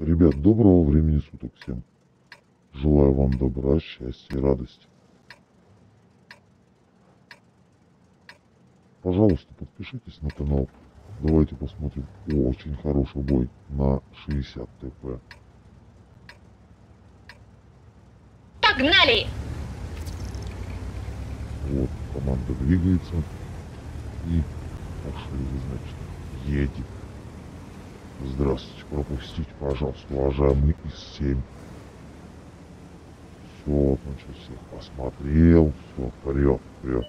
Ребят, доброго времени суток всем. Желаю вам добра, счастья и радости. Пожалуйста, подпишитесь на канал. Давайте посмотрим очень хороший бой на 60 ТП. Погнали! Вот, команда двигается. И пошли, значит, едет. Здравствуйте, пропустите, пожалуйста, уважаемый ИС-7. Все, значит, всех посмотрел, все, вперед, вперед.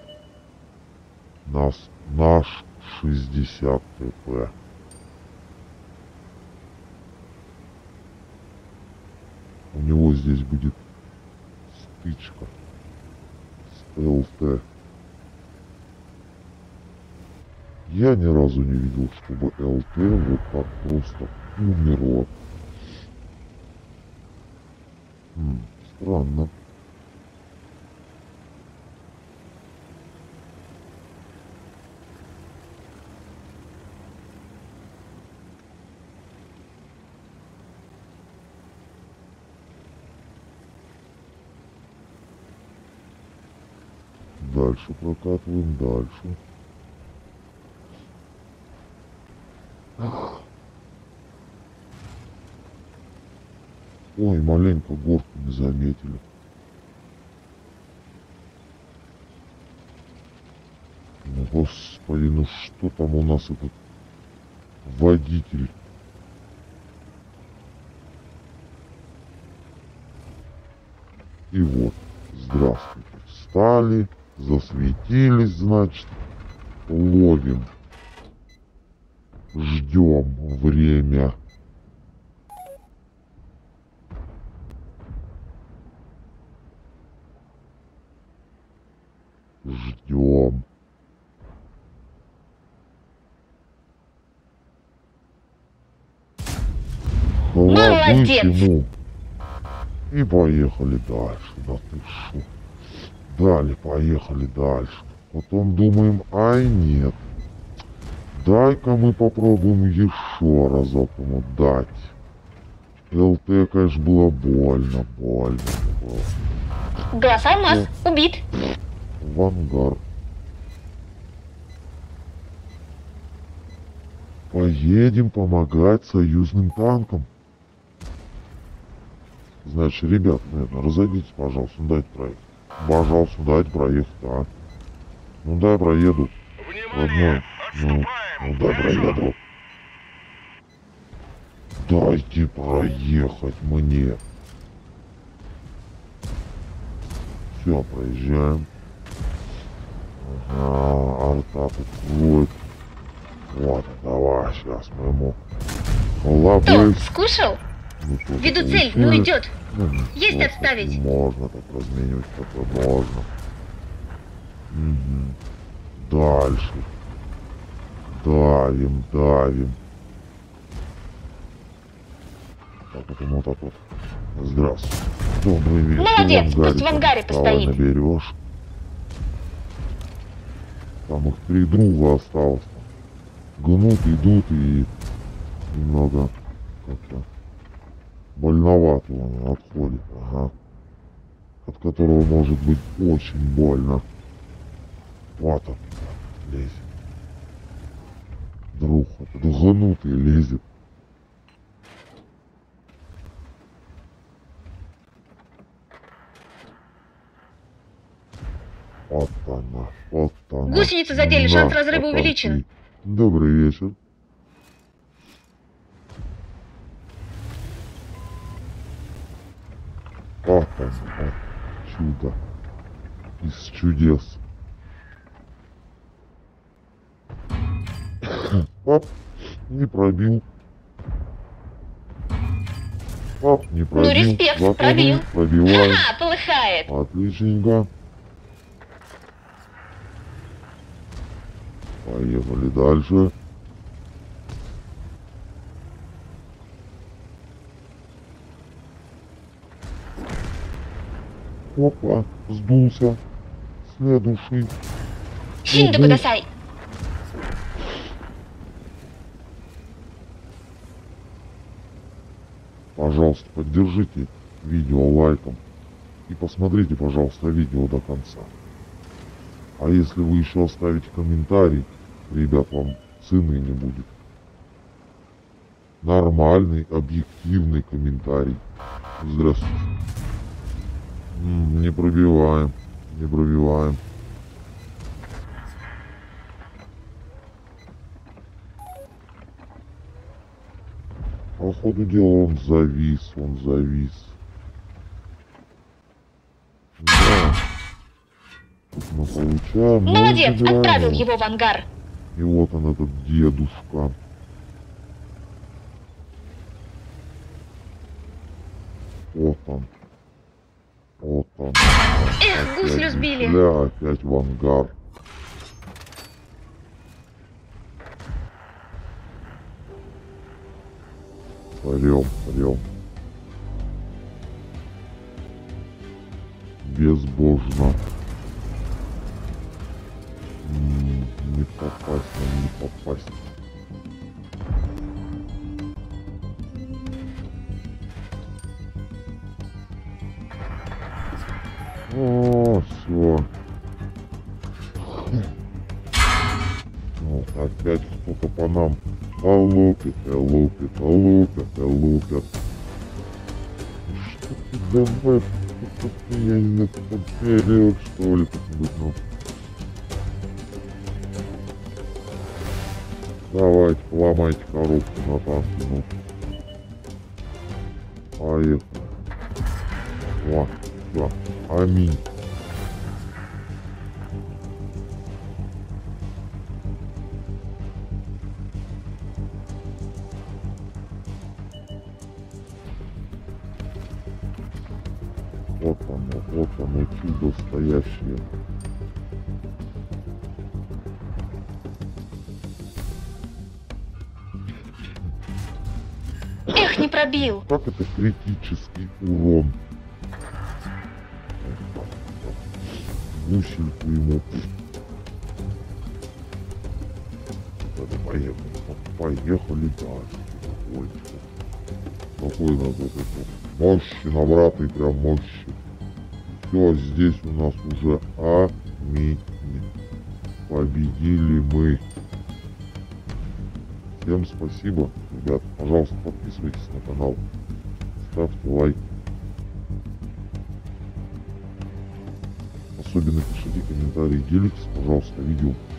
Наш 60 ТП. У него здесь будет стычка с ЛТ. Я ни разу не видел, чтобы ЛТ вот так просто умерло. Странно. Дальше прокатываем, дальше. Ой, маленько горку не заметили. Ну, господи, ну что там у нас этот водитель? И вот, здравствуйте, встали, засветились, значит, ловим, ждем время. Ждем. Молодец! Ему. И поехали дальше. Да ты шо? Далее, поехали дальше. Потом думаем, ай нет. Дай-ка мы попробуем еще разок ему дать. ЛТ, конечно, было больно было. Голоса масс убит. В ангар. Поедем помогать союзным танкам. Значит, ребят, наверное, разойдитесь, пожалуйста, дайте проехать. Пожалуйста, дайте проехать, а. Ну дай проеду. Родной. Ну дай проеду. Дайте проехать мне. Все, проезжаем. Ага, арта тут. Вот, давай, сейчас мы ему лобы. Скушал? Ну, Веду цель, ну идет. Ну, Есть отставить. Можно так разменивать, такое можно. Угу. Дальше. Давим, давим. Так вот ему так вот. Здравствуй. Добрый вечер. Молодец, пусть в ангаре постоит. Наберешь. Там их 3 друга осталось. Гнут, идут и немного как-то больновато он отходит, ага. От которого может быть очень больно. Вот он лезет. Друг этот гнутый лезет. Вот она, вот она. Гусеницы задели, шанс разрыва увеличен. Добрый вечер. Вот оно, чудо из чудес. Оп, не пробил. Оп, не пробил. Ну, респект, зато пробил. Пробиваем. Ха-ха, полыхает. Отличненько. Поехали дальше. Опа, сдулся. Следующий. Шинду кудасай. Пожалуйста, поддержите видео лайком и посмотрите, пожалуйста, видео до конца. А если вы еще оставите комментарий, ребят, вам цены не будет. Нормальный, объективный комментарий. Здравствуйте. Не пробиваем, не пробиваем. По ходу дела он завис, он завис. Да. Тут мы получаем. Молодец, отправил его в ангар. И вот он, этот дедушка. Вот он. Вот он. Эх, гуслю сбили. Бля, опять в ангар. Орем, орем. Безбожно. Не попасть, нам не попасть. О, все. Вот, опять кто-то по нам лупит, лупит, лупит, лупит. Что ты давай, я не вперед, что ли, как-нибудь, ну. Давайте, ломайте коробку на танке, ну. Поехали. О, все, аминь. Вот оно, чудо стоящее. Эх, не пробил. Как это критический урон? Гусельку ему. Поехали, поехали дальше. Ой, какой надо вот это мощи, набратый прям мощи. Все, здесь у нас уже аминь. Победили мы. Всем спасибо, ребят. Пожалуйста, подписывайтесь на канал. Ставьте лайк. Особенно пишите комментарии, делитесь, пожалуйста, видео.